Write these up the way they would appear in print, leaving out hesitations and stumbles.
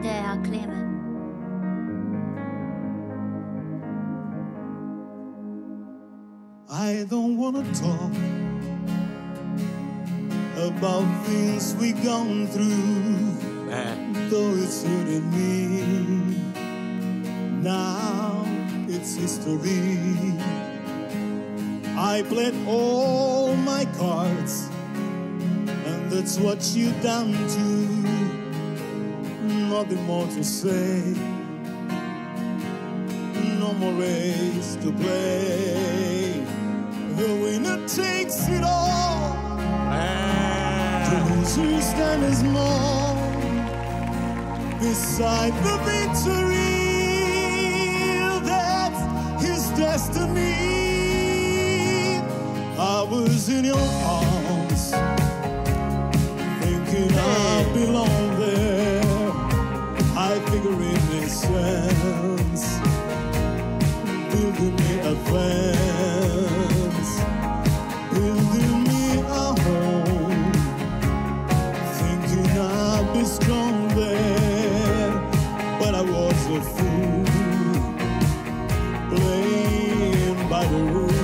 idea, Clement. I don't wanna talk about things we gone through, though it's hurting me. Now it's history. I played all my cards, and that's what you done too. Nothing more to say, no more race to play. The winner takes it all. The loser stands small beside the victory. That's his destiny. I was in your arms, thinking I belong there. I figure it makes sense, building me a fence, building me a home, thinking I'd be strong there. But I was a fool, playing by the rules.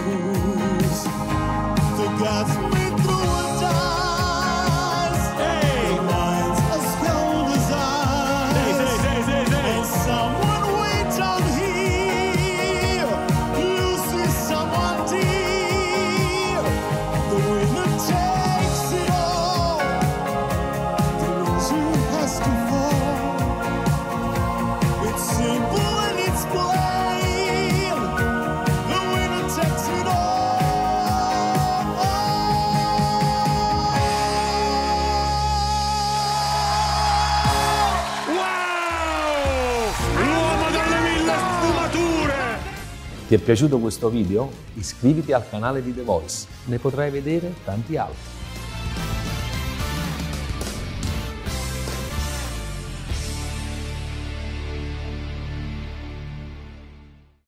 The gods me through a dice, the lines as cold as ice, and someone way down here loses someone dear. The winner takes it all, the loser has to fall. It's simple and it's plain, the winner takes it all. L'uomo dalle 1000 sfumature! Ti è piaciuto questo video? Iscriviti al canale di The Voice, ne potrai vedere tanti altri.